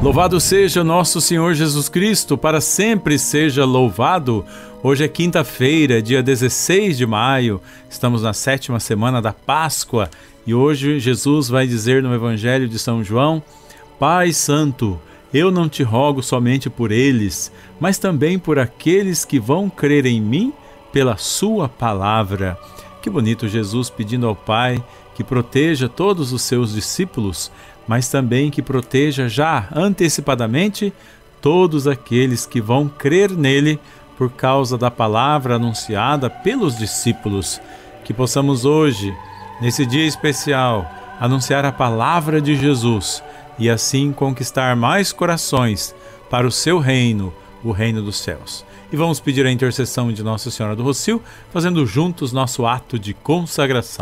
Louvado seja nosso Senhor Jesus Cristo, para sempre seja louvado. Hoje é quinta-feira, dia 16 de maio, estamos na 7ª semana da Páscoa e hoje Jesus vai dizer no Evangelho de São João: Pai Santo, eu não te rogo somente por eles, mas também por aqueles que vão crer em mim pela sua palavra. Que bonito Jesus pedindo ao Pai que proteja todos os seus discípulos, mas também que proteja já antecipadamente todos aqueles que vão crer nele por causa da palavra anunciada pelos discípulos. Que possamos hoje, nesse dia especial, anunciar a palavra de Jesus e assim conquistar mais corações para o seu reino, o reino dos céus. E vamos pedir a intercessão de Nossa Senhora do Rossio, fazendo juntos nosso ato de consagração.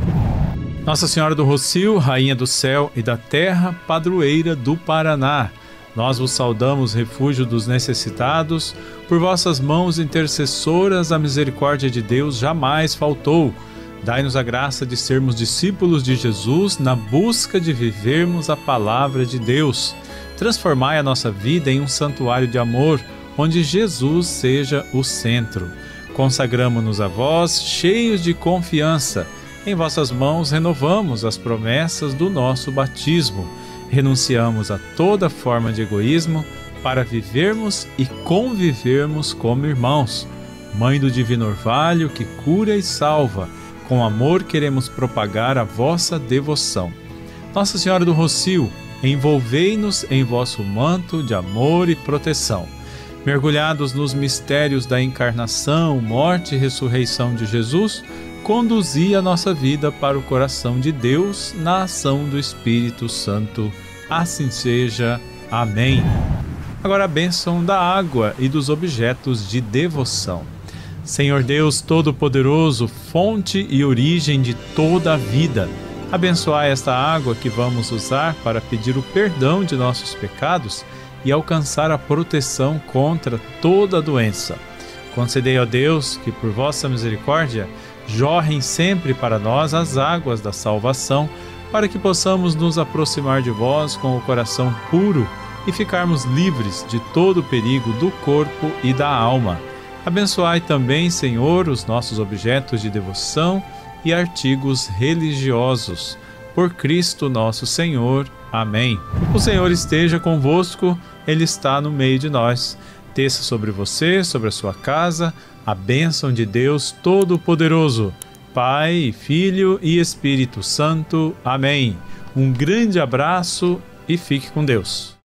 Nossa Senhora do Rossio, Rainha do céu e da terra, padroeira do Paraná, nós vos saudamos, refúgio dos necessitados. Por vossas mãos intercessoras a misericórdia de Deus jamais faltou. Dai-nos a graça de sermos discípulos de Jesus na busca de vivermos a palavra de Deus. Transformai a nossa vida em um santuário de amor, onde Jesus seja o centro. Consagramo-nos a vós, cheios de confiança. Em vossas mãos renovamos as promessas do nosso batismo. Renunciamos a toda forma de egoísmo para vivermos e convivermos como irmãos. Mãe do Divino Orvalho, que cura e salva, com amor queremos propagar a vossa devoção. Nossa Senhora do Rossio, envolvei-nos em vosso manto de amor e proteção. Mergulhados nos mistérios da encarnação, morte e ressurreição de Jesus, conduzi a nossa vida para o coração de Deus na ação do Espírito Santo. Assim seja. Amém. Agora a bênção da água e dos objetos de devoção. Senhor Deus Todo-Poderoso, fonte e origem de toda a vida, abençoai esta água que vamos usar para pedir o perdão de nossos pecados e alcançar a proteção contra toda doença. Concedei a Deus que, por vossa misericórdia, jorrem sempre para nós as águas da salvação, para que possamos nos aproximar de vós com o coração puro e ficarmos livres de todo o perigo do corpo e da alma. Abençoai também, Senhor, os nossos objetos de devoção e artigos religiosos. Por Cristo nosso Senhor. Amém. O Senhor esteja convosco, Ele está no meio de nós. Desça sobre você, sobre a sua casa, a bênção de Deus Todo-Poderoso, Pai, Filho e Espírito Santo. Amém. Um grande abraço e fique com Deus.